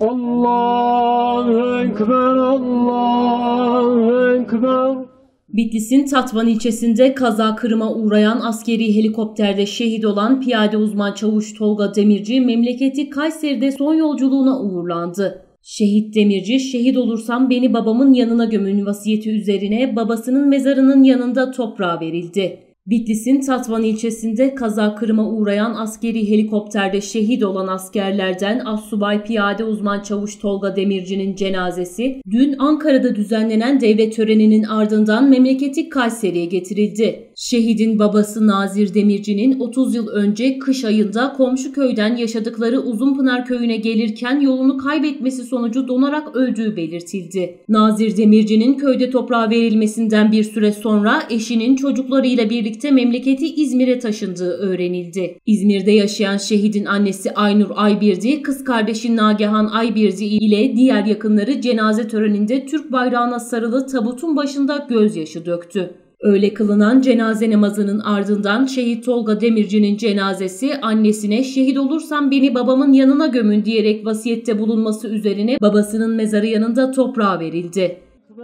Allahu Ekber, Allahu Ekber. Bitlis'in Tatvan ilçesinde kaza kırıma uğrayan askeri helikopterde şehit olan piyade uzman çavuş Tolga Demirci memleketi Kayseri'de son yolculuğuna uğurlandı. Şehit Demirci, "Şehit olursam beni babamın yanına gömün" vasiyeti üzerine babasının mezarının yanında toprağa verildi. Bitlis'in Tatvan ilçesinde kaza kırıma uğrayan askeri helikopterde şehit olan askerlerden Assubay Piyade Uzman Çavuş Tolga Demirci'nin cenazesi dün Ankara'da düzenlenen devlet töreninin ardından memleketi Kayseri'ye getirildi. Şehidin babası Nazir Demirci'nin 30 yıl önce kış ayında komşu köyden yaşadıkları Uzunpınar köyüne gelirken yolunu kaybetmesi sonucu donarak öldüğü belirtildi. Nazir Demirci'nin köyde toprağa verilmesinden bir süre sonra eşinin çocuklarıyla birlikte memleketi İzmir'e taşındığı öğrenildi. İzmir'de yaşayan şehidin annesi Aynur Aybirdi, kız kardeşi Nagihan Aybirdi ile diğer yakınları cenaze töreninde Türk bayrağına sarılı tabutun başında gözyaşı döktü. Öğle kılınan cenaze namazının ardından şehit Tolga Demirci'nin cenazesi annesine "Şehit olursam beni babamın yanına gömün" diyerek vasiyette bulunması üzerine babasının mezarı yanında toprağa verildi.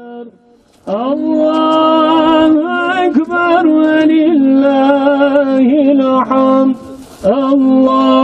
Allahu Ekber ve lillahil hamd. Allah